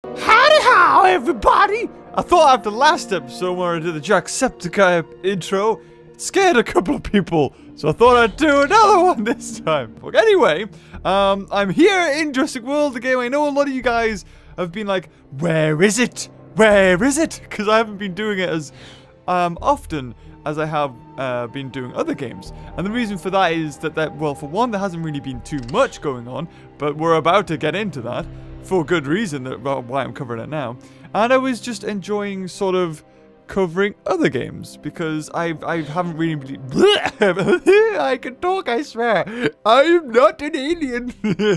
Howdy how, everybody! I thought after last episode where I did the Jacksepticeye intro, it scared a couple of people, so I thought I'd do another one this time. But anyway, I'm here in Jurassic World, the game. I know a lot of you guys have been like, where is it? Where is it? Because I haven't been doing it as often as I have been doing other games. And the reason for that is that, well, for one, there hasn't really been too much going on, but we're about to get into that. For good reason, why I'm covering it now. And I was just enjoying sort of covering other games because I haven't really I can talk, I swear. I am not an alien.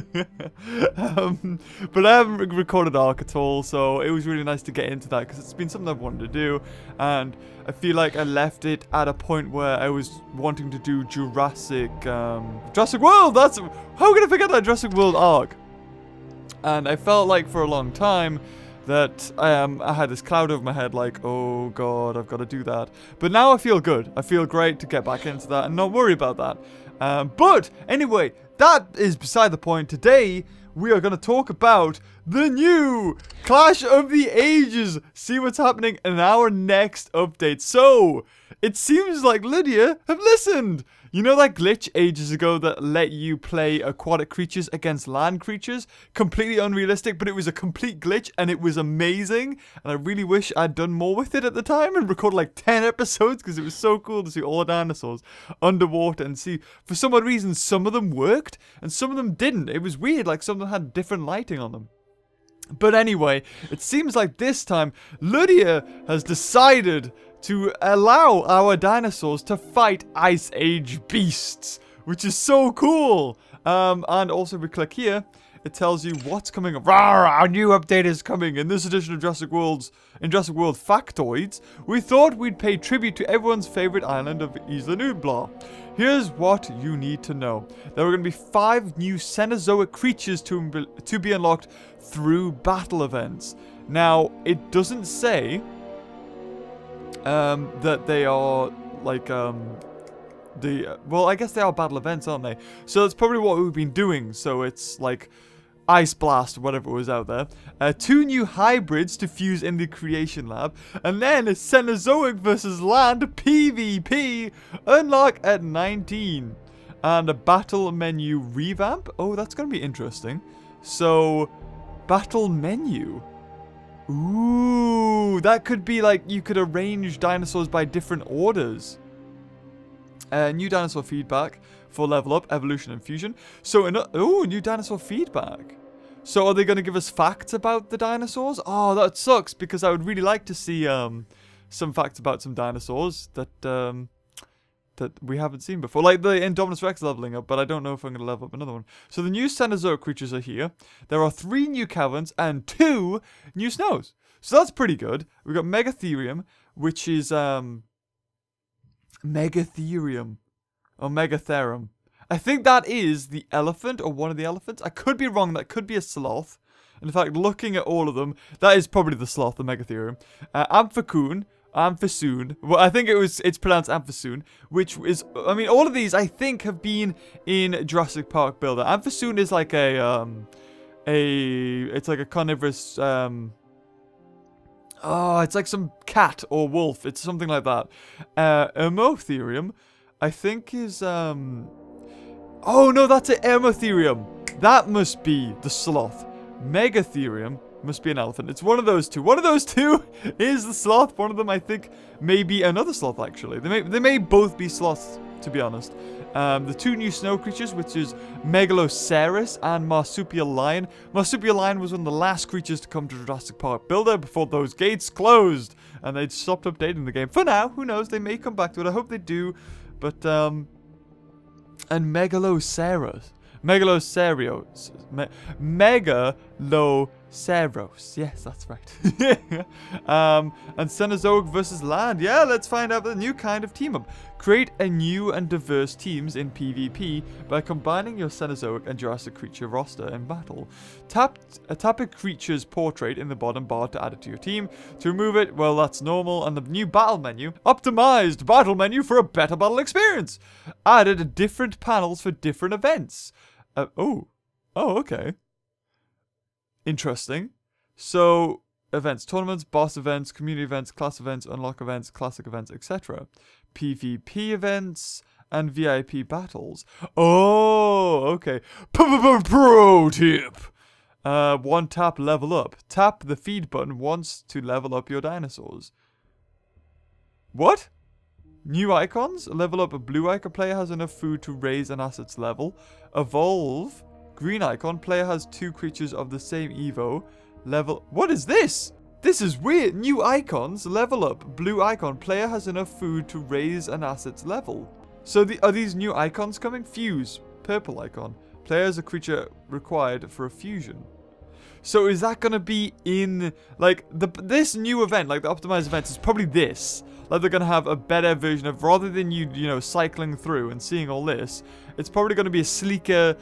But I haven't recorded Ark at all, so it was really nice to get into that because it's been something I've wanted to do, and I feel like I left it at a point where I was wanting to do Jurassic World. That's how can I forget that Jurassic World Ark? And I felt like for a long time that I had this cloud over my head like, oh god, I've got to do that. But now I feel good. I feel great to get back into that and not worry about that. But anyway, that is beside the point. Today, we are going to talk about the new Clash of the Ages. See what's happening in our next update. So, it seems like Ludia have listened. You know that glitch ages ago that let you play aquatic creatures against land creatures? Completely unrealistic, but it was a complete glitch and it was amazing. And I really wish I'd done more with it at the time and recorded like 10 episodes because it was so cool to see all the dinosaurs underwater and see, for some odd reason, some of them worked and some of them didn't. It was weird, like some of them had different lighting on them. But anyway, it seems like this time, Ludia has decided to allow our dinosaurs to fight Ice Age beasts, which is so cool. And also, if we click here, it tells you what's coming up. Our new update is coming. In this edition of Jurassic World Factoids, we thought we'd pay tribute to everyone's favorite island of Isla Nublar. Here's what you need to know. There are going to be 5 new Cenozoic creatures to be unlocked through battle events. Now, it doesn't say that they are like well, I guess they are battle events, aren't they? So that's probably what we've been doing. So it's like Ice Blast or whatever was out there. 2 new hybrids to fuse in the creation lab, and then a Cenozoic versus land PvP unlock at 19, and a battle menu revamp. Oh, that's gonna be interesting. So battle menu. Ooh, that could be like you could arrange dinosaurs by different orders. New dinosaur feedback for level up, evolution, and fusion. So, new dinosaur feedback. So, are they going to give us facts about the dinosaurs? Oh, that sucks because I would really like to see some facts about some dinosaurs that that we haven't seen before, like the Indominus Rex leveling up, but I don't know if I'm going to level up another one. So the new Cenozoic creatures are here. There are 3 new caverns and 2 new snows. So that's pretty good. We've got Megatherium, which is Megatherium or Megatherum. I think that is the elephant or one of the elephants. I could be wrong. That could be a sloth. And in fact, looking at all of them, that is probably the sloth, the Megatherium. Amphisoon. Well, I think it's pronounced Amphisoon, which is, I mean, all of these I think have been in Jurassic Park Builder. Amphisoon is like it's like a carnivorous, it's like some cat or wolf. It's something like that. Ermotherium, I think is, oh no, that's an Ermotherium. That must be the sloth. Megatherium must be an elephant. It's one of those two. One of those two is the sloth. One of them, I think, may be another sloth, actually. They may both be sloths, to be honest. The 2 new snow creatures, which is Megaloceros and Marsupial Lion. Marsupial Lion was one of the last creatures to come to Jurassic Park Builder before those gates closed. And they stopped updating the game. For now, who knows? They may come back to it. I hope they do. But, and Megaloceros. Megaloceros. Megaloceros. Yes, that's right. And Cenozoic versus land. Yeah, let's find out the new kind of team up. Create a new and diverse teams in PvP by combining your Cenozoic and Jurassic creature roster in battle. Tap a creature's portrait in the bottom bar to add it to your team. To remove it, well, that's normal. And the new battle menu. Optimized battle menu for a better battle experience. Added different panels for different events. Oh, okay. Interesting. So, events, tournaments, boss events, community events, class events, unlock events, classic events, etc. PvP events and VIP battles. Oh, okay. Pro tip. One tap level up. Tap the feed button once to level up your dinosaurs. What? New icons? Level up a blue icon. Player has enough food to raise an asset's level. Evolve. Green icon. Player has 2 creatures of the same Evo. Level. What is this? This is weird. New icons. Level up. Blue icon. Player has enough food to raise an asset's level. So are these new icons coming? Fuse. Purple icon. Player has a creature required for a fusion. So is that going to be in, like, this new event, like the optimized events, is probably this. Like, they're going to have a better version of, rather than you know, cycling through and seeing all this, it's probably going to be a sleeker,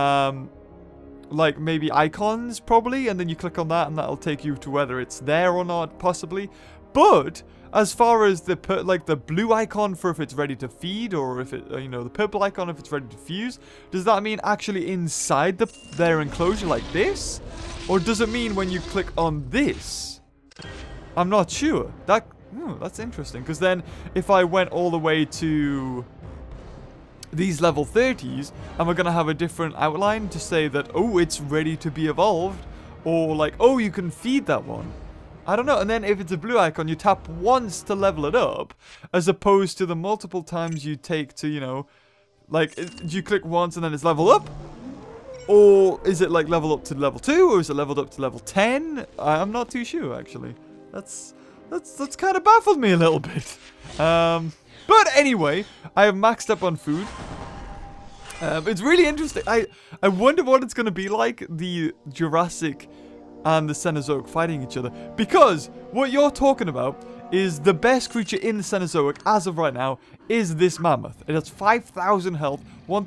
like, maybe icons, probably, and then you click on that, and that'll take you to whether it's there or not, possibly. But as far as the blue icon for if it's ready to feed, or if it, you know, the purple icon if it's ready to fuse, does that mean actually inside their enclosure like this? Or does it mean when you click on this? I'm not sure. That's interesting, because then if I went all the way to these level 30s, and we're going to have a different outline to say that, oh, it's ready to be evolved, or like, oh, you can feed that one. I don't know. And then if it's a blue icon, you tap once to level it up, as opposed to the multiple times you take to, you know, like, do you click once and then it's level up? Or is it like level up to level 2, or is it leveled up to level 10? I'm not too sure, actually. That's kind of baffled me a little bit. But anyway, I have maxed up on food. It's really interesting. I wonder what it's going to be like, the Jurassic and the Cenozoic fighting each other. Because what you're talking about is the best creature in the Cenozoic, as of right now, is this mammoth. It has 5,000 health,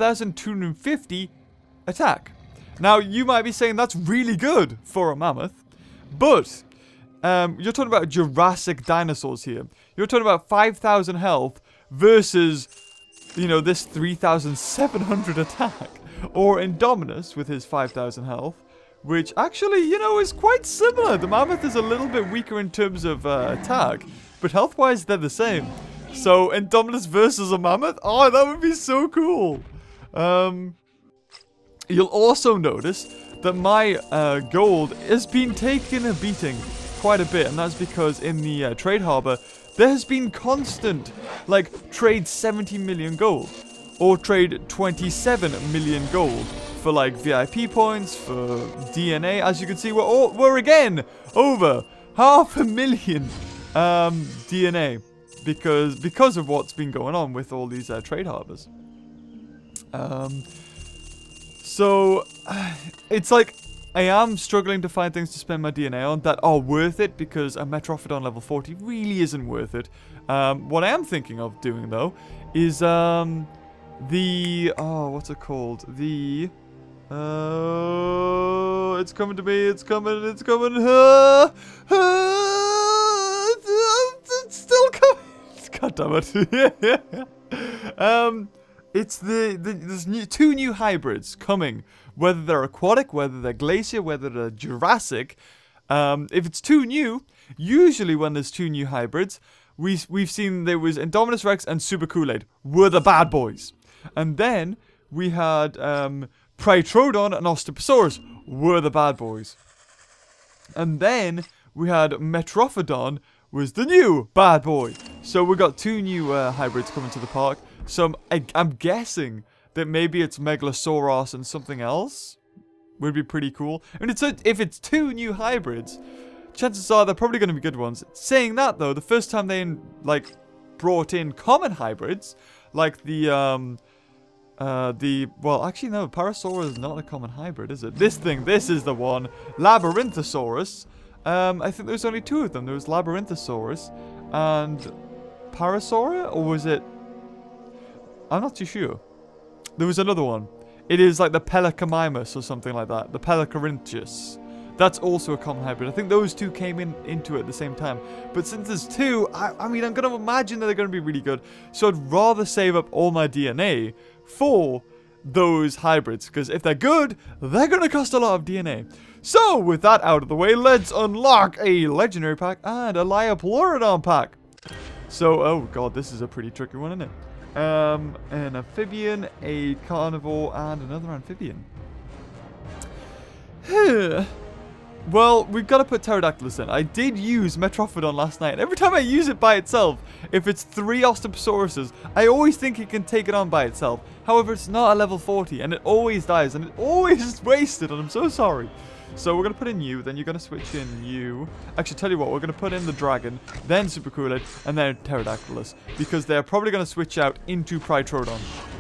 1,250 attack. Now, you might be saying that's really good for a mammoth. But you're talking about Jurassic dinosaurs here. You're talking about 5,000 health versus, you know, this 3,700 attack. Or Indominus with his 5,000 health, which actually, you know, is quite similar. The mammoth is a little bit weaker in terms of attack, but health-wise, they're the same. So, Indominus versus a mammoth? Oh, that would be so cool. You'll also notice that my gold has been taking a beating quite a bit, and that's because in the trade harbor, there has been constant, like, trade 70 million gold, or trade 27 million gold for, like, VIP points, for DNA. As you can see, we're again over 500,000 DNA because of what's been going on with all these trade harbors. So it's like I am struggling to find things to spend my DNA on that are worth it, because a Metrophodon level 40 really isn't worth it. What I am thinking of doing, though, is what's it called? It's coming to me, it's coming. It's still coming. God damn it. It's there's 2 new hybrids coming. Whether they're aquatic, whether they're glacier, whether they're Jurassic. If it's 2 new, usually when there's 2 new hybrids, we've seen there was Indominus Rex and Super Kool-Aid were the bad boys. And then we had Prytrodon and Osteoposaurus were the bad boys. And then we had Metrophodon was the new bad boy. So we got 2 new hybrids coming to the park. So I'm guessing that maybe it's Megalosauros and something else would be pretty cool. I mean, if it's 2 new hybrids, chances are they're probably going to be good ones. Saying that, though, the first time they brought in common hybrids, like well, actually no, Parasaurus is not a common hybrid, is it? This is the one, Labyrinthosaurus. I think there's only 2 of them. There was Labyrinthosaurus and Parasaura, or was it? I'm not too sure. There was another one. It is like the Pelecamimus or something like that. The Pelecarynchus. That's also a common hybrid. I think those 2 came into it at the same time. But since there's 2, I mean, I'm going to imagine that they're going to be really good. So I'd rather save up all my DNA for those hybrids. Because if they're good, they're going to cost a lot of DNA. So, with that out of the way, let's unlock a legendary pack and a Pleurodon pack. So, oh god, this is a pretty tricky one, isn't it? An amphibian, a carnivore, and another amphibian. Well, we've got to put Pterodactylus in. I did use Metrophodon last night, and every time I use it by itself, if it's 3 Ostopsauruses, I always think it can take it on by itself. However, it's not a level 40, and it always dies, and it always is wasted, and I'm so sorry. So we're going to put in you, then you're going to switch in you. Actually, tell you what, we're going to put in the dragon, then Supercoolid, and then Pterodactylus, because they're probably going to switch out into Prytrodon.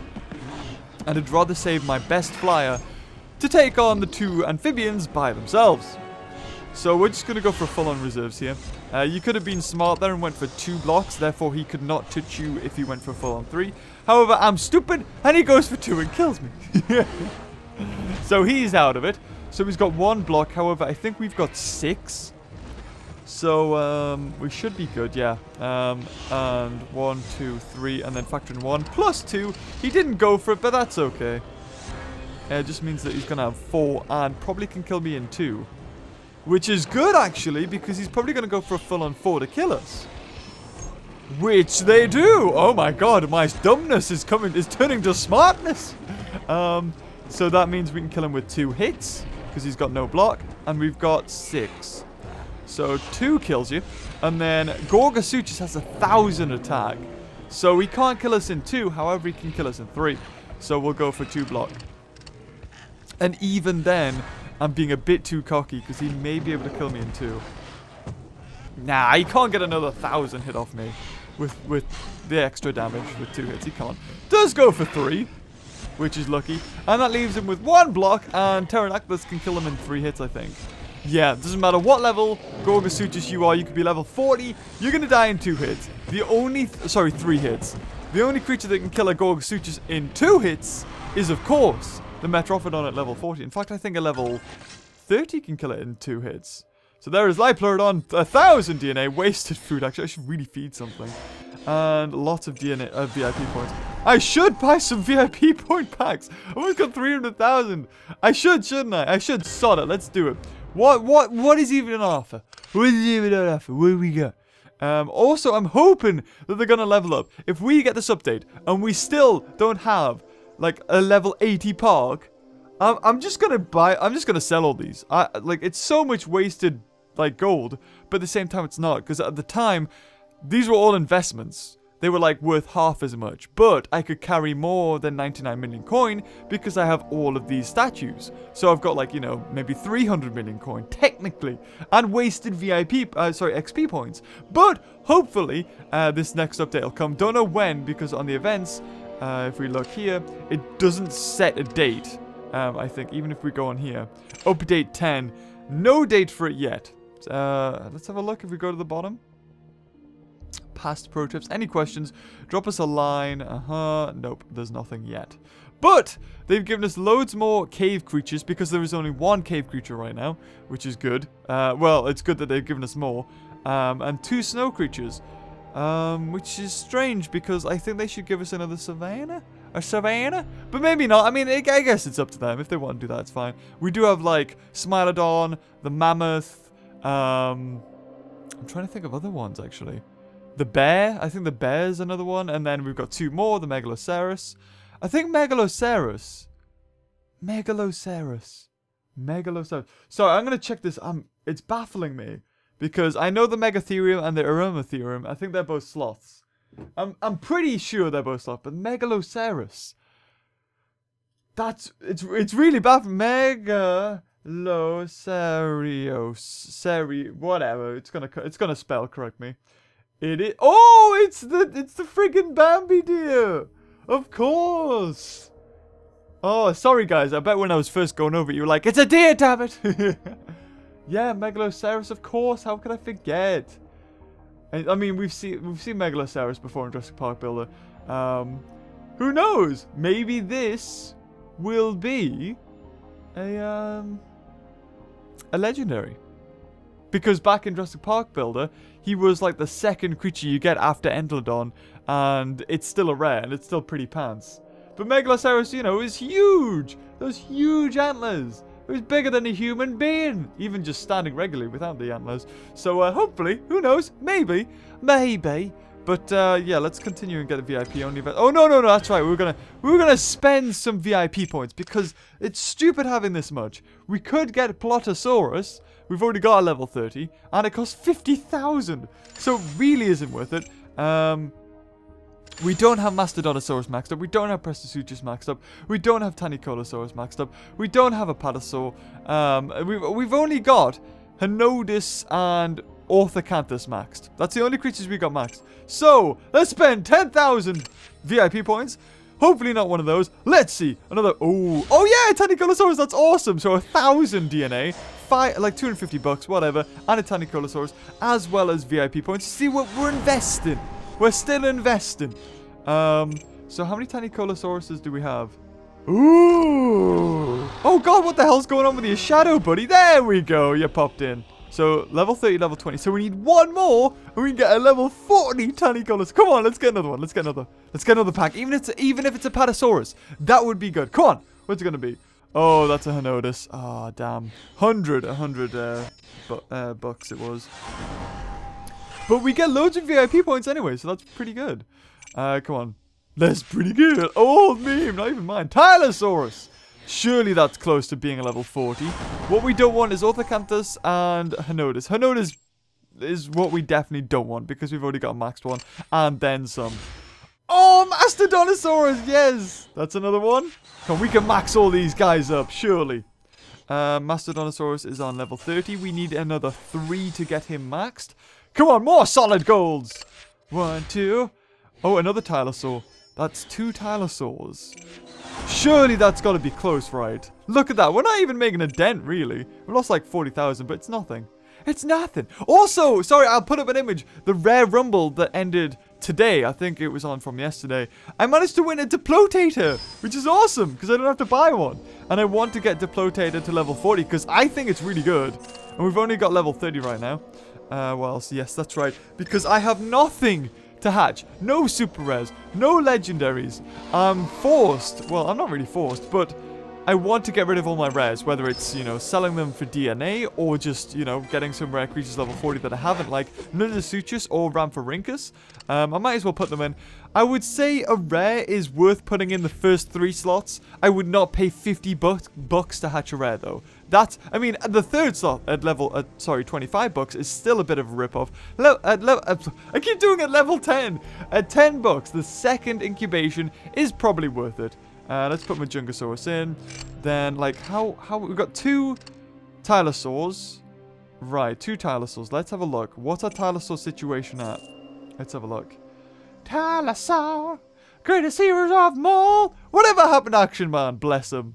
And I'd rather save my best flyer to take on the 2 amphibians by themselves. So we're just going to go for full-on reserves here. You could have been smart there and went for 2 blocks, therefore he could not touch you if he went for full-on 3. However, I'm stupid, and he goes for 2 and kills me. So he's out of it. So he's got 1 block, however, I think we've got 6. So, we should be good, yeah. And 1, 2, 3, and then factor in 1 plus 2. He didn't go for it, but that's okay. It just means that he's going to have 4 and probably can kill me in 2. Which is good, actually, because he's probably going to go for a full-on 4 to kill us. Which they do! Oh my god, my dumbness is turning to smartness! So that means we can kill him with 2 hits, because he's got no block, and we've got 6. So 2 kills you, and then Gorgosuchus has 1,000 attack. So he can't kill us in 2, however he can kill us in 3. So we'll go for 2 block. And even then, I'm being a bit too cocky, because he may be able to kill me in 2. Nah, he can't get another 1,000 hit off me with the extra damage with 2 hits. He can't. Does go for 3, which is lucky. And that leaves him with 1 block, and Pterodactylus can kill him in 3 hits, I think. Yeah, it doesn't matter what level Gorgosuchus you are. You could be level 40. You're going to die in 2 hits. The only... sorry, 3 hits. The only creature that can kill a Gorgosuchus in 2 hits is, of course, the Metrophodon at level 40. In fact, I think a level 30 can kill it in 2 hits. So there is Pleurodon, 1,000 DNA, wasted food. Actually, I should really feed something. And lots of DNA, VIP points. I should buy some VIP point packs. I've almost got 300,000. I should, shouldn't I? I should. Sod it. Let's do it. What is even on offer? What is even on offer? What do we got? Also, I'm hoping that they're gonna level up. If we get this update and we still don't have like a level 80 park, I'm just gonna sell all these. Like, it's so much wasted like gold, but at the same time it's not, because at the time these were all investments. They were like worth half as much, but I could carry more than 99 million coin because I have all of these statues. So I've got like, you know, maybe 300 million coin technically, and wasted XP points. But hopefully this next update will come. Don't know when, because on the events, if we look here, it doesn't set a date. I think even if we go on here, update 10, no date for it yet. Let's have a look if we go to the bottom. Past pro tips. Any questions? Drop us a line. Nope, there's nothing yet. But they've given us loads more cave creatures, because there is only 1 cave creature right now, which is good. Well, it's good that they've given us more. And 2 snow creatures, which is strange, because I think they should give us another savannah. A savannah? But maybe not. I mean, I guess it's up to them. If they want to do that, it's fine. We do have, like, Smilodon, the Mammoth. I'm trying to think of other ones, actually. The bear. I think the bear's another one. And then we've got 2 more. The Megaloceros. I think Megaloceros. Sorry, I'm going to check this. It's baffling me, because I know the Megatherium and the Aromatherium. I think they're both sloths. I'm pretty sure they're both sloths. But Megaloceros. It's really baffling. Whatever. It's gonna spell correct me. It is. Oh, it's the friggin' Bambi deer. Of course. Oh, sorry guys. I bet when I was first going over it, you were like, "It's a deer, damn it." Yeah, Megaloceros, of course. How could I forget? I mean, we've seen Megaloceros before in Jurassic Park Builder. Who knows? Maybe this will be a legendary. Because back in Jurassic Park Builder, he was like the 2nd creature you get after Entelodon, and it's still a rare, and it's still pretty pants. But Megaloceros, you know, is huge! Those huge antlers! It was bigger than a human being, even just standing regularly without the antlers. So hopefully, who knows? Maybe. But yeah, let's continue and get the VIP only event. Oh no, that's right. We're gonna spend some VIP points because it's stupid having this much. We could get Plotosaurus. We've already got a level 30, and it costs 50,000. So it really isn't worth it. We don't have Mastodontosaurus maxed up. We don't have Prestosuchus maxed up. We don't have Tanycolosaurus maxed up. We don't have a Patasaur. We've only got Hinodus and Orthocanthus maxed. That's the only creatures we got maxed. So, let's spend 10,000 VIP points. Hopefully not one of those. Let's see. Another... Oh yeah, Tanycolosaurus. That's awesome. So, 1,000 DNA. Like 250 bucks, whatever. And a Tanycolosaurus. As well as VIP points. See what we're investing. We're still investing. So, how many Tanycolosauruses do we have? Ooh. Oh, God. What the hell's going on with your shadow, buddy? There we go. You popped in. So, level 30, level 20. So, we need one more, and we can get a level 40 Tanycolus. Come on, let's get another one. Let's get another pack. Even if it's a Patasaurus, that would be good. Come on. What's it going to be? Oh, that's a Hinodus. Ah, oh, damn. 100 bucks it was. But we get loads of VIP points anyway, so that's pretty good. Come on. That's pretty good. Oh, meme, not even mine. Tylosaurus. Surely that's close to being a level 40. What we don't want is Orthocanthus and Hinodus. Hinodus is what we definitely don't want because we've already got a maxed one. And then some. Oh, Mastodontosaurus, yes! That's another one. Come on, we can max all these guys up, surely. Mastodontosaurus is on level 30. We need another 3 to get him maxed. Come on, more solid golds. 1, 2. Oh, another Tylosaur. That's 2 Tylosaurs. Surely that's got to be close, right? Look at that. We're not even making a dent, really. We lost like 40,000, but it's nothing. It's nothing. Also, sorry, I'll put up an image. The rare rumble that ended today, I think it was on from yesterday. I managed to win a Diplotator, which is awesome because I don't have to buy one. And I want to get Diplotator to level 40 because I think it's really good. And we've only got level 30 right now. Well, yes, that's right. Because I have nothing to hatch. No super rares, no legendaries. I'm forced, well, I'm not really forced, but I want to get rid of all my rares, whether it's, you know, selling them for DNA or just, you know, getting some rare creatures level 40 that I haven't, like Nunasuchus or Ramphorhynchus. I might as well put them in. I would say a rare is worth putting in the first 3 slots. I would not pay 50 bucks to hatch a rare, though. That's, I mean, the 3rd slot at level, 25 bucks is still a bit of a rip-off. I keep doing it level 10. At 10 bucks, the 2nd incubation is probably worth it. Let's put Majungasaurus in. Then, like, how we've got 2 Tylosaurs. Right, 2 Tylosaurs. Let's have a look. What's our Tylosaur situation at? Let's have a look. Tylosaur, greatest heroes of them all. Whatever happened to Action Man? Bless him.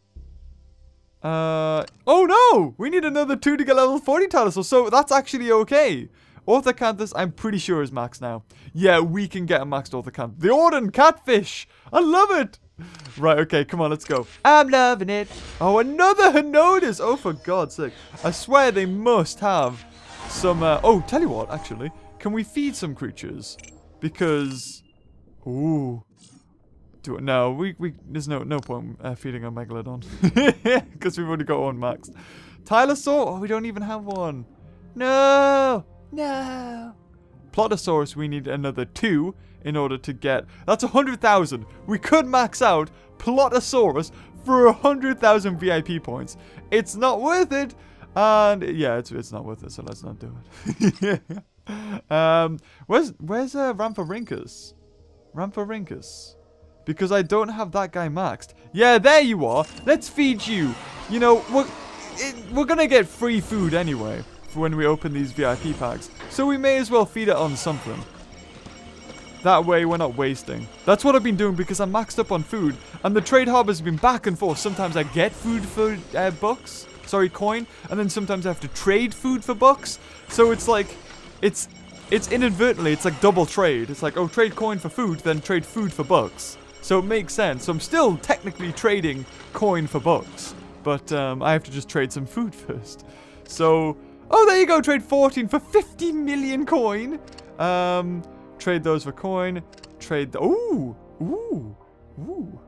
Oh no! We need another 2 to get level 40 Tylosaur, so that's actually okay. Orthocanthus, I'm pretty sure is maxed now. Yeah, we can get a maxed Orthocanthus. The Orden Catfish! I love it! Right, okay, come on, let's go. I'm loving it. Oh, another Hinodus! Oh, for God's sake. I swear they must have some, oh, tell you what, actually. Can we feed some creatures? Because... Ooh. No, there's no point feeding a Megalodon. Because we've already got one maxed. Tylosaur? Oh, we don't even have one. No! No! Plotosaurus, we need another 2 in order to get... That's 100,000. We could max out Plotosaurus for 100,000 VIP points. It's not worth it. And yeah, it's not worth it, so let's not do it. Where's Ramphorhynchus? Ramphorhynchus. Because I don't have that guy maxed. Yeah, there you are. Let's feed you. You know, we're going to get free food anyway for when we open these VIP packs. So we may as well feed it on something. That way we're not wasting. That's what I've been doing because I'm maxed up on food. And the trade hub has been back and forth. Sometimes I get food for bucks. Sorry, coin. And then sometimes I have to trade food for bucks. So it's like, it's inadvertently, it's like double trade. It's like, oh, trade coin for food, then trade food for bucks. So it makes sense. So I'm still technically trading coin for bucks. But I have to just trade some food first. So, oh, there you go. Trade 14 for 50 million coin. Trade those for coin. Trade the... Ooh. Ooh. Ooh.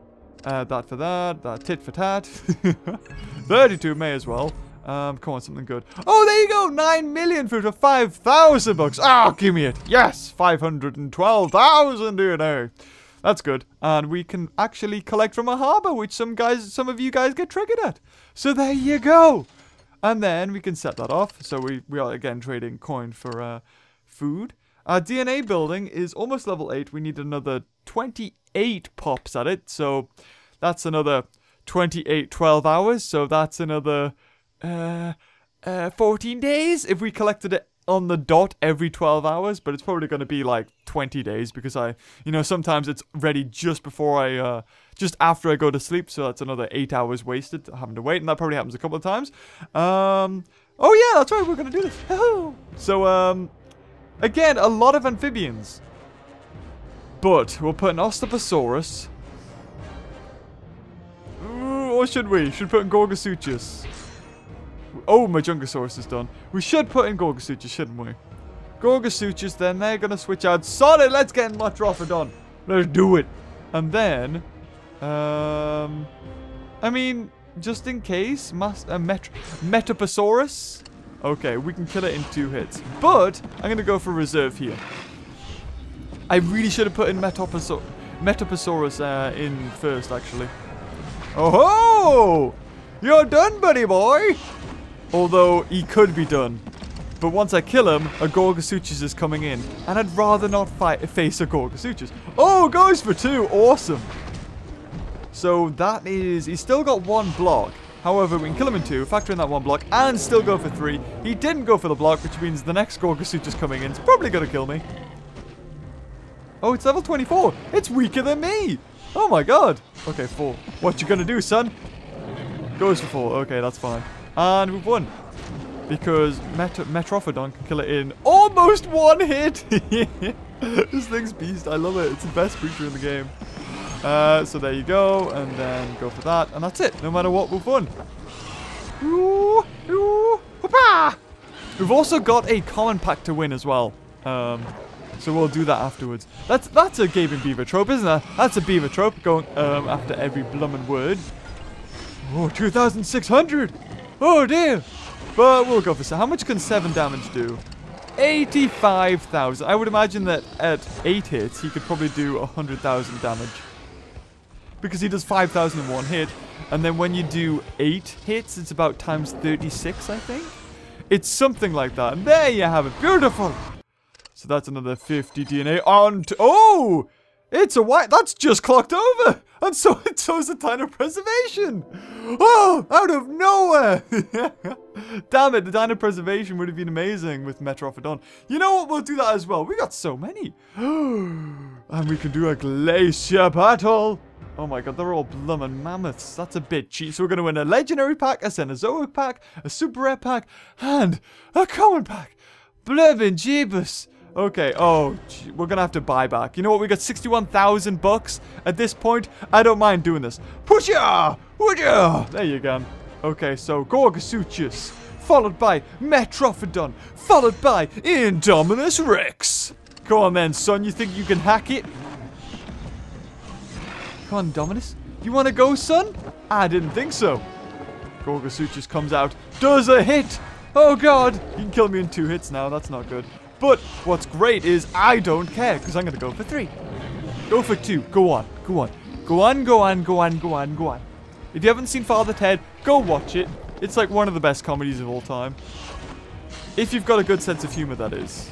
That for that tit for tat. 32 may as well. Come on, something good. Oh, there you go. 9 million food for 5,000 bucks. Ah, give me it. Yes, 512,000 DNA. That's good. And we can actually collect from a harbor, which some of you guys get triggered at. So there you go. And then we can set that off. So we are again trading coin for food. Our DNA building is almost level 8. We need another 28 pops at it. So that's another 28 12 hours. So that's another 14 days if we collected it on the dot every 12 hours. But it's probably going to be like 20 days because sometimes it's ready just before just after I go to sleep. So that's another 8 hours wasted having to wait. And that probably happens a couple of times. Oh yeah, that's right. We're going to do this. So, again, a lot of amphibians. But we'll put an Osteoposaurus. Or should we? Should put in Gorgosuchus. Oh, my Jungosaurus is done. We should put in Gorgosuchus, shouldn't we? Gorgosuchus, then they're going to switch out. Solid, let's get in Metrophodon. Let's do it. And then, I mean, just in case, Metaposaurus. Okay, we can kill it in 2 hits. But I'm going to go for reserve here. I really should have put in Metaposaurus in first, actually. Oh ho! You're done, buddy boy! Although, he could be done. But once I kill him, a Gorgosuchus is coming in. And I'd rather not face a Gorgosuchus. Oh, goes for 2. Awesome. So that is... He's still got 1 block. However, we can kill him in 2, factor in that 1 block, and still go for 3. He didn't go for the block, which means the next Gorgosuchus coming in is probably going to kill me. Oh, it's level 24. It's weaker than me. Oh my god. Okay, 4. What you gonna do, son? Goes for 4. Okay, that's fine. And we've won. Because Metrophodon can kill it in almost 1 hit. This thing's beast. I love it. It's the best creature in the game. So there you go. And then go for that. And that's it. No matter what, we've won. Ooh, ooh, papa. We've also got a common pack to win as well. So we'll do that afterwards. That's a gaming beaver trope, isn't it? That's a beaver trope going after every blummin' word. Oh, 2,600. Oh dear. But we'll go for so. How much can 7 damage do? 85,000. I would imagine that at 8 hits, he could probably do 100,000 damage. Because he does 5,000 in 1 hit. And then when you do 8 hits, it's about times 36, I think. It's something like that. And there you have it. Beautiful. So that's another 50 DNA on oh! It's a white. That's just clocked over. And so it shows a Dino Preservation. Oh, out of nowhere. Damn it, the Dino Preservation would have been amazing with Metrophodon. You know what? We'll do that as well. We got so many. And we can do a Glacier Battle. Oh my god, they're all blummin' mammoths. That's a bit cheap. So we're going to win a Legendary pack, a Cenozoic pack, a Super Rare pack, and a Common pack. Blurmin' Jeebus. Okay, oh, gee, we're gonna have to buy back. You know what? We got 61,000 bucks at this point. I don't mind doing this. Pusha! Pusha! There you go. Okay, so Gorgosuchus, followed by Metrophodon, followed by Indominus Rex. Come on then, son. You think you can hack it? Come on, Indominus. You want to go, son? I didn't think so. Gorgosuchus comes out, does a hit. Oh god, you can kill me in 2 hits now. That's not good. But what's great is I don't care because I'm going to go for 3. Go for 2. Go on. Go on. Go on, go on, go on, go on, go on. If you haven't seen Father Ted, go watch it. It's like one of the best comedies of all time. If you've got a good sense of humor, that is.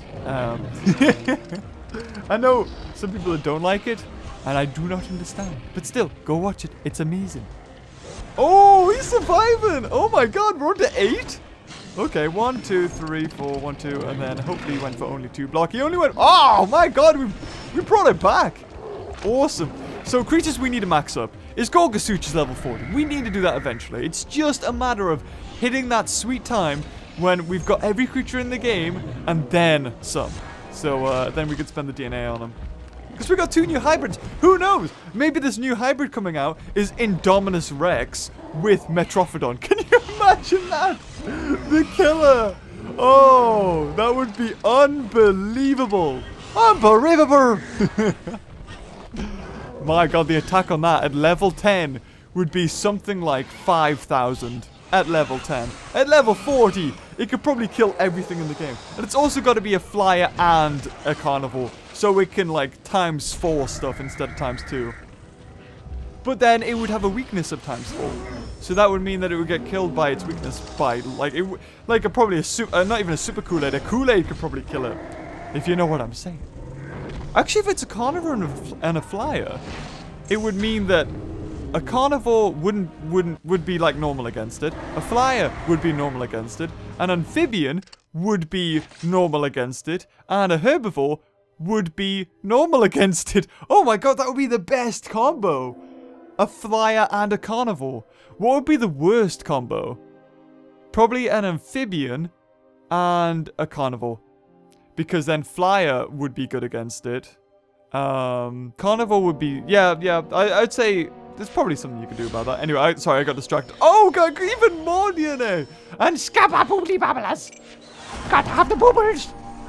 I know some people that don't like it, and I do not understand. But still, go watch it. It's amazing. Oh, he's surviving. Oh my god, we're on to 8? Okay, 1, 2, 3, 4, 1, 2, and then hopefully he went for only 2 block. He only went... Oh my god, we brought it back. Awesome. So creatures we need to max up is Gorgosuchus level 40. We need to do that eventually. It's just a matter of hitting that sweet time when we've got every creature in the game and then some. So then we could spend the DNA on them. Because we got 2 new hybrids. Who knows? Maybe this new hybrid coming out is Indominus Rex with Metrophodon. Can you imagine that? The killer. Oh, that would be unbelievable. Unbelievable. My god, the attack on that at level 10 would be something like 5,000 at level 10. At level 40, it could probably kill everything in the game. And it's also got to be a flyer and a carnivore, so it can, like, ×4 stuff instead of ×2. But then it would have a weakness of ×4. So that would mean that it would get killed by its weakness by, like, probably a not even a super Kool-Aid. A Kool-Aid could probably kill it, if you know what I'm saying. Actually, if it's a carnivore and a flyer, it would mean that a carnivore would be like normal against it. A flyer would be normal against it. An amphibian would be normal against it. And a herbivore would be normal against it. Oh my god, that would be the best combo. A flyer and a carnivore. What would be the worst combo? Probably an amphibian and a carnivore. Because then flyer would be good against it. Carnivore would be... Yeah, I'd say... There's probably something you can do about that. Anyway, sorry, I got distracted. Oh, god, even more DNA! And scabba-boobly babblers! Gotta have the boobles!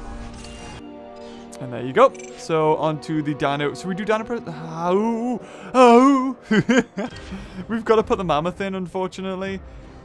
And there you go. So, onto the dino... So, we do dino... Oh! We've got to put the mammoth in, unfortunately.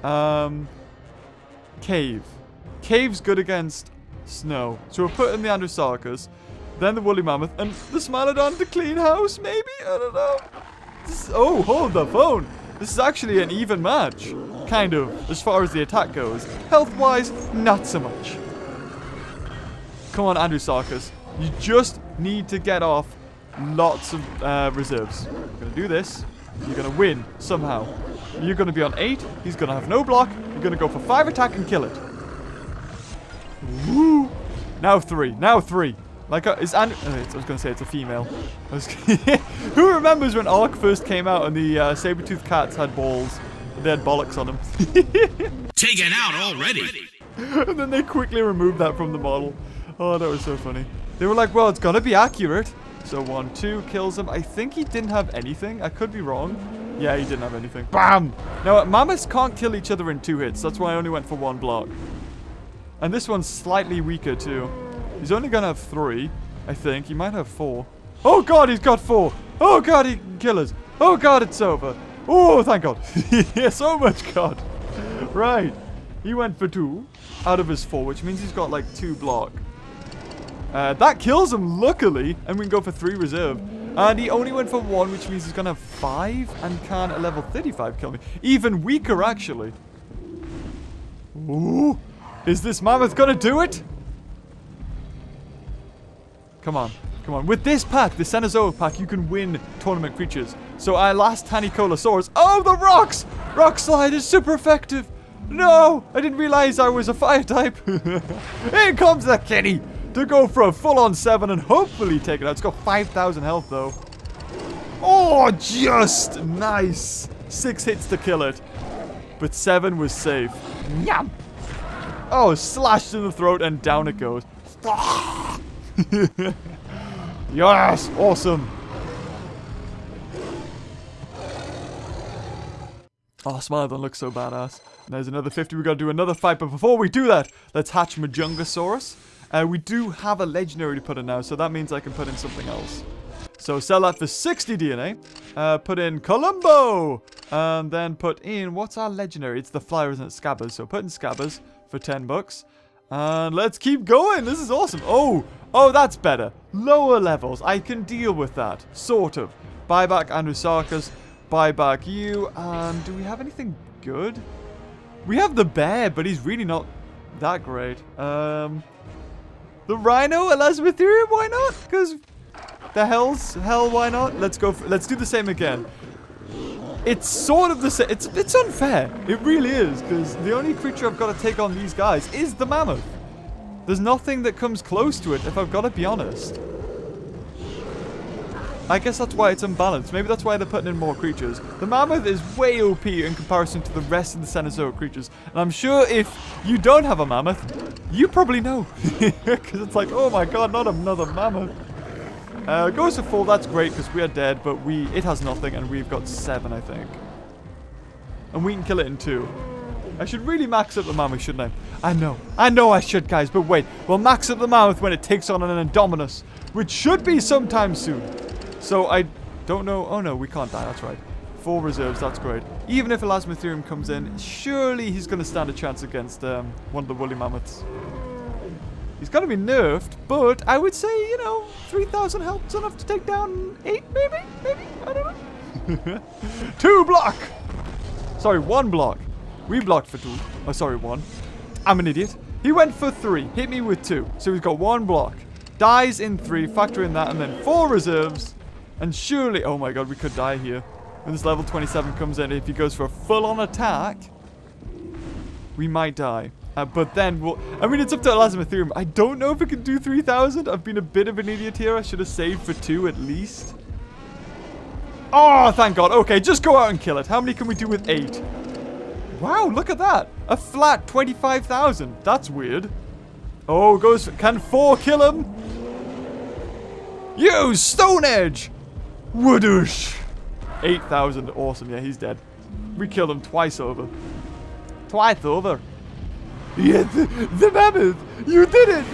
Cave. Cave's good against snow. So, we're putting the Androsarchus, then the woolly mammoth, and the Smilodon to clean house, maybe? I don't know. Oh, hold the phone. This is actually an even match. Kind of, as far as the attack goes. Health-wise, not so much. Come on, Androsarchus. You just need to get off lots of reserves. You're going to do this. You're going to win, somehow. You're going to be on 8. He's going to have no block. You're going to go for 5 attack and kill it. Woo! Now 3. Now 3. Like, I was going to say it's a female. Who remembers when Ark first came out and the saber-toothed cats had balls? They had bollocks on them. Taken out already. And then they quickly removed that from the model. Oh, that was so funny. They were like, well, it's got to be accurate. So 1, 2 kills him. I think he didn't have anything. I could be wrong. Yeah, he didn't have anything. Bam! Now, mammoths can't kill each other in 2 hits. That's why I only went for 1 block. And this one's slightly weaker, too. He's only going to have 3, I think. He might have 4. Oh, God, he's got 4. Oh, God, he can kill us. Oh, God, it's over. Oh, thank God. Yeah, so much God. Right. He went for 2 out of his 4, which means he's got, like, 2 block. That kills him, luckily. And we can go for 3 reserve. And he only went for 1, which means he's going to have 5 and can, at level 35, kill me. Even weaker, actually. Ooh. Is this mammoth going to do it? Come on. Come on. With this pack, the Cenozoic pack, you can win tournament creatures. So our last Colosaurus. Oh, the rocks! Rock slide is super effective. No! I didn't realize I was a fire type. Here comes the kitty to go for a full-on 7 and hopefully take it out. It's got 5,000 health, though. Oh, just nice. 6 hits to kill it. But 7 was safe. Yum! Oh, slashed in the throat and down it goes. Yes! Awesome! Oh, Smilodon looks so badass. And there's another 50. We've got to do another fight. But before we do that, let's hatch Majungasaurus. We do have a legendary to put in now, so that means I can put in something else. So sell that for 60 DNA. Put in Columbo! And then put in... What's our legendary? It's the flyer, isn't it? Scabbers. So put in Scabbers for 10 bucks. And let's keep going. This is awesome. Oh, that's better. Lower levels. I can deal with that. Sort of. Buy back Androsarchus. Buy back you. And do we have anything good? We have the bear, but he's really not that great. The rhino, Elasmotherium, why not? Because the hell, why not? Let's go. Let's do the same again. It's sort of the same. It's unfair. It really is, because the only creature I've got to take on these guys is the mammoth. There's nothing that comes close to it, if I've got to be honest. I guess that's why it's unbalanced. Maybe that's why they're putting in more creatures. The mammoth is way OP in comparison to the rest of the Cenozoic creatures. And I'm sure if you don't have a mammoth, you probably know. Because it's like, oh my god, not another mammoth. Goes to 4, that's great because we are dead, but it has nothing and we've got 7, I think. And we can kill it in 2. I should really max up the mammoth, shouldn't I? I know I should, guys, but wait. We'll max up the mammoth when it takes on an Indominus, which should be sometime soon. So I Don't know. Oh, no, we can't die. That's right. 4 reserves. That's great. Even if Elasmotherium comes in, surely he's going to stand a chance against one of the woolly mammoths. He's going to be nerfed, but I would say, you know, 3,000 health's enough to take down 8, maybe? Maybe? I don't know. 2 block! Sorry, 1 block. We blocked for 2. Oh, sorry, 1. I'm an idiot. He went for 3. Hit me with 2. So he's got 1 block. Dies in 3. Factor in that. And then 4 reserves. And surely... Oh, my God. We could die here. When this level 27 comes in, if he goes for a full-on attack, we might die. But then we'll... I mean, it's up to Elasmotherium. I don't know if it can do 3,000. I've been a bit of an idiot here. I should have saved for 2 at least. Oh, thank God. Okay, just go out and kill it. How many can we do with 8? Wow, look at that. A flat 25,000. That's weird. Oh, goes... Can 4 kill him? Use Stone Edge! Woodoosh! 8,000. Awesome. Yeah, he's dead. We killed him twice over. Twice over. Yeah, the mammoth! You did it!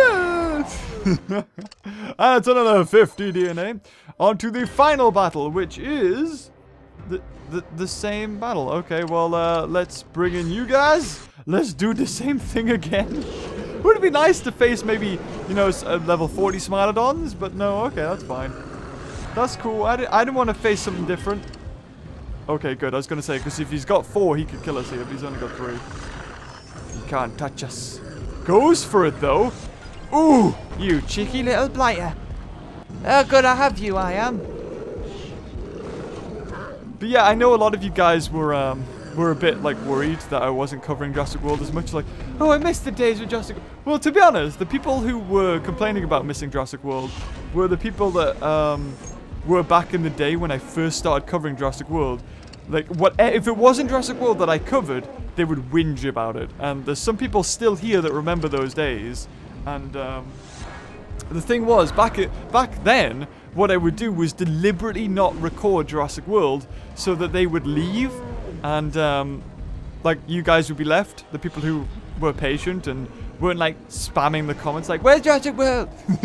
That's another 50 DNA. On to the final battle, which is... The same battle. Okay, well, let's bring in you guys. Let's do the same thing again. Would it be nice to face maybe, you know, level 40 Smilodons? But no, okay, that's fine. That's cool. I didn't want to face something different. Okay, good. I was going to say, because if he's got 4, he could kill us here, but he's only got 3. He can't touch us. Goes for it, though. Ooh, you cheeky little blighter. How good I have you, I am. But yeah, I know a lot of you guys were a bit, like, worried that I wasn't covering Jurassic World as much. Like, oh, I missed the days with Jurassic World. Well, to be honest, the people who were complaining about missing Jurassic World were the people that were back in the day when I first started covering Jurassic World. Like, if it wasn't Jurassic World that I covered, they would whinge about it. And there's some people still here that remember those days. And the thing was, back then, what I would do was deliberately not record Jurassic World so that they would leave. And, like, you guys would be left. The people who were patient and weren't, like, spamming the comments like, where's Jurassic World?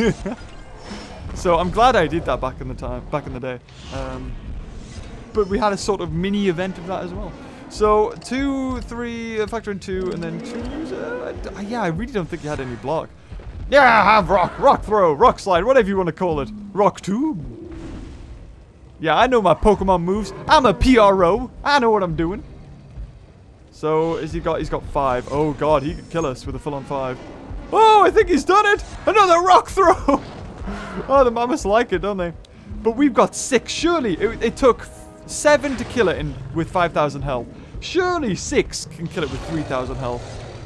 So I'm glad I did that back in the day. But we had a sort of mini event of that as well. So 2, 3, factor in 2, and then 2. Yeah, I really don't think you had any block. Yeah, have rock throw, rock slide, whatever you want to call it. Rock tube. Yeah, I know my Pokemon moves. I'm a PRO. I know what I'm doing. So he's got 5. Oh God, he could kill us with a full-on 5. Oh, I think he's done it. Another rock throw. Oh, the mammoths like it, don't they? But we've got 6. Surely it took 7 to kill it with 5,000 health. Surely 6 can kill it with 3,000 health.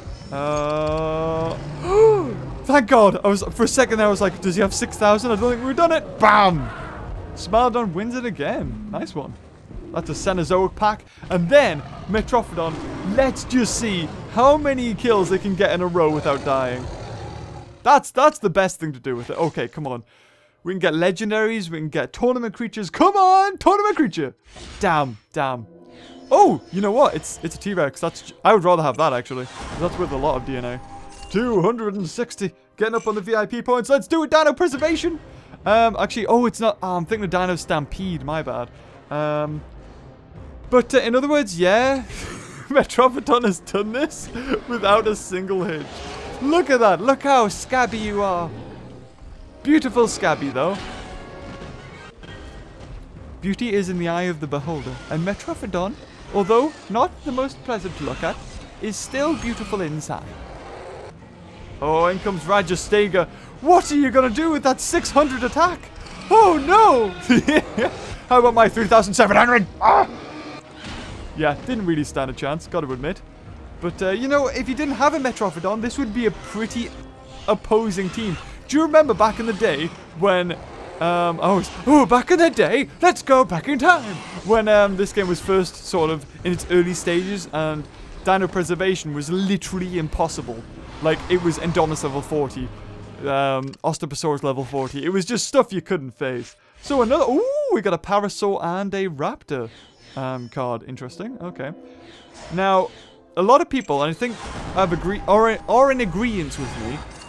Thank God. For a second there I was like, does he have 6,000? I don't think we've done it. Bam! Smilodon wins it again. Nice one. That's a Cenozoic pack. And then Metrophodon. Let's just see how many kills they can get in a row without dying. That's the best thing to do with it. Okay, come on. We can get legendaries. We can get tournament creatures. Come on, tournament creature. Damn. Oh, you know what? It's a T-Rex. I would rather have that, actually. That's worth a lot of DNA. 260. Getting up on the VIP points. Let's do it. Dino Preservation. Actually, oh, it's not. I'm thinking of Dino Stampede. My bad. But in other words, yeah. Metrophodon has done this without a single hit. Look at that. Look how scabby you are. Beautiful scabby, though. Beauty is in the eye of the beholder. And Metrophodon, although not the most pleasant to look at, is still beautiful inside. Oh, in comes Rajastega. What are you going to do with that 600 attack? Oh, no. How about my 3,700? Ah! Yeah, didn't really stand a chance, got to admit. But, you know, if you didn't have a Metrophodon, this would be a pretty opposing team. Do you remember back in the day when, back in the day, let's go back in time, when this game was first sort of in its early stages and Dino Preservation was literally impossible. Like, it was Indominus level 40, Osteoposaurus level 40. It was just stuff you couldn't face. So another, ooh, we got a Parasaur and a Raptor card. Interesting, okay. Now, a lot of people, and I think I've agreed, are in agreement with me,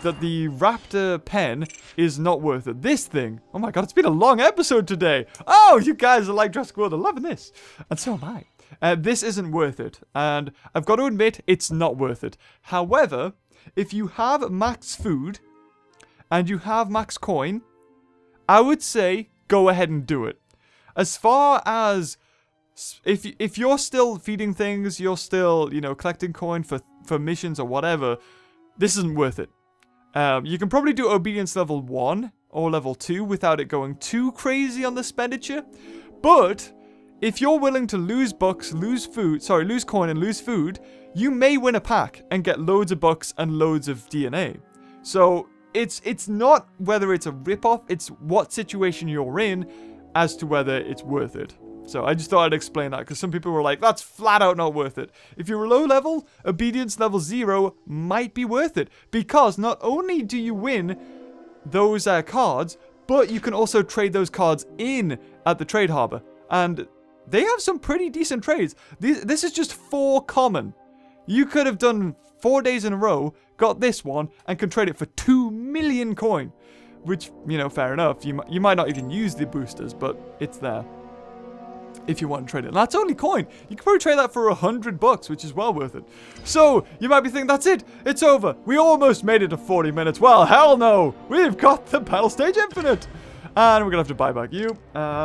that the raptor pen is not worth it. This thing, oh my god, it's been a long episode today. Oh, you guys are like Jurassic World, are loving this. And so am I. This isn't worth it. And I've got to admit, it's not worth it. However, if you have max food and you have max coin, I would say go ahead and do it. As far as if you're still feeding things, you're still, you know, collecting coin for missions or whatever, this isn't worth it. You can probably do obedience level 1 or level 2 without it going too crazy on the expenditure. But if you're willing to lose bucks, lose coin and lose food, you may win a pack and get loads of bucks and loads of DNA. So it's not whether it's a rip-off, it's what situation you're in as to whether it's worth it. So I just thought I'd explain that, because some people were like, that's flat out not worth it. If you're low level, obedience level 0 might be worth it, because not only do you win those cards, but you can also trade those cards in at the trade harbor. And they have some pretty decent trades. This is just 4 common. You could have done 4 days in a row, got this one, and can trade it for 2 million coin. Which, you know, fair enough. You might not even use the boosters, but it's there. If you want to trade it. And that's only coin. You can probably trade that for 100 bucks, which is well worth it. So, you might be thinking, that's it. It's over. We almost made it to 40 minutes. Well, hell no. We've got the battle stage infinite. And we're going to have to buy back you.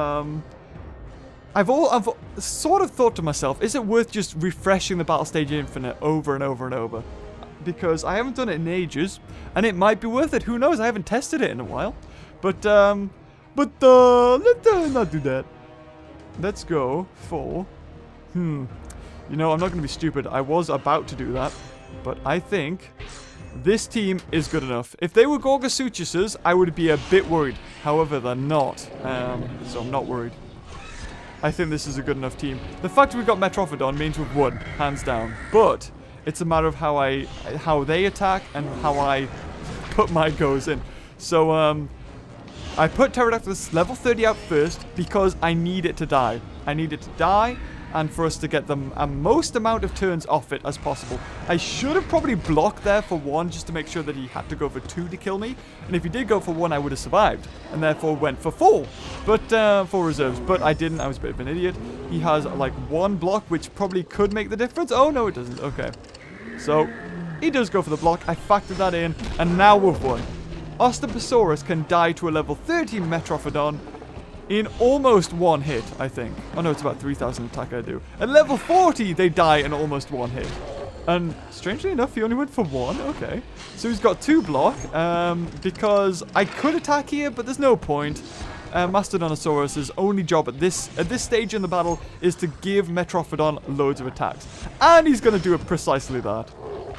I've sort of thought to myself, is it worth just refreshing the battle stage infinite over and over and over? Because I haven't done it in ages. And it might be worth it. Who knows? I haven't tested it in a while. But let's not do that. Let's go for... You know, I'm not going to be stupid. I was about to do that. But I think this team is good enough. If they were Gorgosuchuses, I would be a bit worried. However, they're not. So I'm not worried. I think this is a good enough team. The fact we've got Metrophodon means we've won, hands down. But it's a matter of how they attack and how I put my goes in. So, I put Pterodactylus level 30 out first because I need it to die. I need it to die and for us to get the most amount of turns off it as possible. I should have probably blocked there for 1 just to make sure that he had to go for 2 to kill me. And if he did go for 1, I would have survived. And therefore went for 4. But, 4 reserves. But I didn't. I was a bit of an idiot. He has like 1 block, which probably could make the difference. Oh, no, it doesn't. Okay. So, he does go for the block. I factored that in. And now we've won. Osteoposaurus can die to a level 30 Metrophodon in almost 1 hit, I think. Oh no, it's about 3,000 attack I do. At level 40, they die in almost 1 hit. And strangely enough, he only went for 1. Okay. So he's got 2 block, because I could attack here, but there's no point. Mastodontosaurus's only job at this stage in the battle is to give Metrophodon loads of attacks. And he's going to do it precisely that.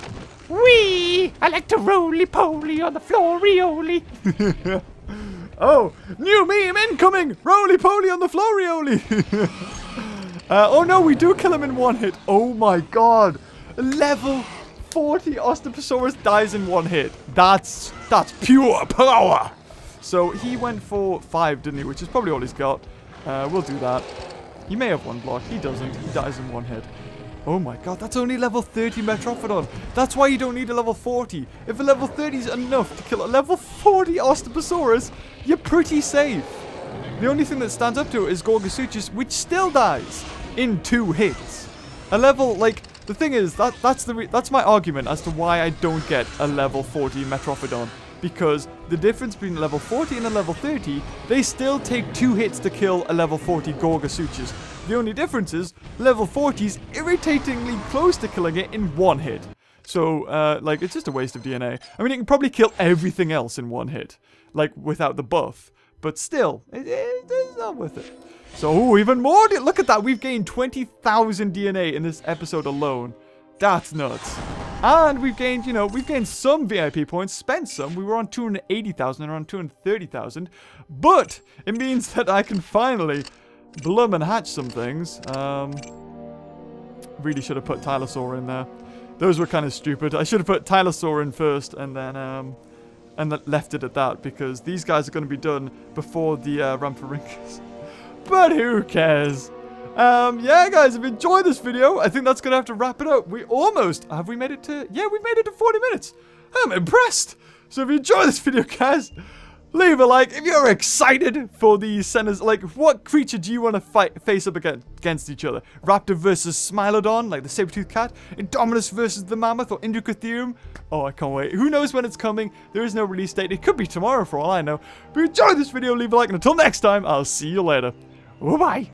Wee! I like to roly-poly on the floor-rioli. Oh, new meme incoming! Roly-poly on the floor-rioli. Oh no, we do kill him in 1 hit. Oh my god. Level 40 Osteoposaurus dies in 1 hit. That's pure power. So he went for 5, didn't he? Which is probably all he's got. We'll do that. He may have 1 block. He doesn't. He dies in 1 hit. Oh my god, that's only level 30 Metrophodon. That's why you don't need a level 40. If a level 30 is enough to kill a level 40 Osteoposaurus, you're pretty safe. The only thing that stands up to it is Gorgosuchus, which still dies in 2 hits. A level, like, the thing is, that's my argument as to why I don't get a level 40 Metrophodon. Because the difference between a level 40 and a level 30, they still take 2 hits to kill a level 40 Gorgosuchus. The only difference is, level 40 is irritatingly close to killing it in 1 hit. So, like, it's just a waste of DNA. I mean, it can probably kill everything else in 1 hit. Like, without the buff. But still, it's not worth it. So, even more, look at that, we've gained 20,000 DNA in this episode alone. That's nuts. And we've gained, you know, we've gained some VIP points, spent some. We were on 280,000 and around 230,000. But it means that I can finally blum and hatch some things. Really should have put Tylosaur in there. Those were kind of stupid. I should have put Tylosaur in first and then left it at that, because these guys are going to be done before the Rhamphorhynchus. But who cares? Yeah, guys, if you enjoyed this video, I think that's going to have to wrap it up. We almost... Have we made it to... Yeah, we've made it to 40 minutes. I'm impressed. So if you enjoyed this video, guys, leave a like. If you're excited for these centers, like, what creature do you want to face up against each other? Raptor versus Smilodon, like the saber-toothed cat? Indominus versus the mammoth or Inducotherium? Oh, I can't wait. Who knows when it's coming? There is no release date. It could be tomorrow for all I know. But if you enjoyed this video, leave a like. And until next time, I'll see you later. Bye-bye.